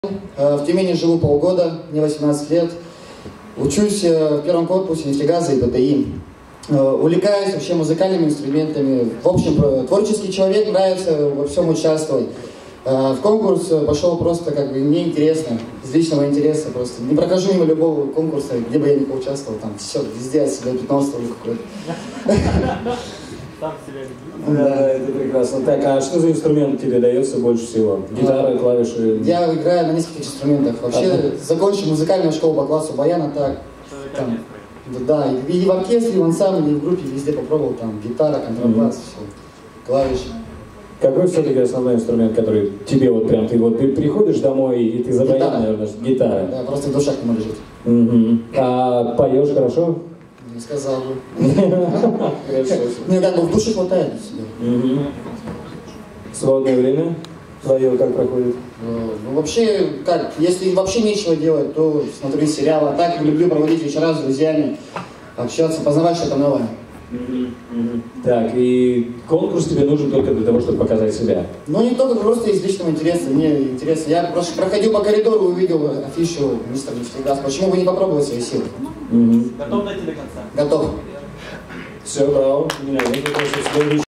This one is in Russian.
В Тюмени живу полгода, мне 18 лет. Учусь в первом корпусе нефтегаза и ПТИ. Увлекаюсь вообще музыкальными инструментами. В общем, творческий человек, нравится во всем участвовать. В конкурс пошел просто как бы мне интересно, из личного интереса просто. Не прохожу мимо любого конкурса, где бы я ни поучаствовал, там все, везде от себя пятно ставлю какое-то. Сам себя люблю. Да, это прекрасно. Так, а что за инструмент тебе дается больше всего? Гитара, клавиши? Я играю на нескольких инструментах. Вообще, закончил музыкальную школу по классу баяна, так. Там, да, и в оркестре, и в ансамбле, и в группе везде попробовал, там, гитара, контрабас, все, клавиши. Какой все-таки основной инструмент, который тебе вот прям, ты вот приходишь домой и ты за баян, наверное, гитара? Да, просто в душе к нему лежит. А поешь хорошо? Не сказал бы. Мне как бы в душе хватает себе. Свободное время твое как проходит? Ну вообще, как, если вообще нечего делать, то смотрю сериалы. А так люблю проводить вечера с друзьями, общаться, познавать что-то новое. Так, и конкурс тебе нужен только для того, чтобы показать себя? Ну не только, просто из личного интереса. Мне интересно. Я просто проходил по коридору и увидел афишу «Мистер Нефтегаз». Почему бы не попробовать свои силы? Готов дойти до конца? Готов. Все, браво. У меня нет вопросов.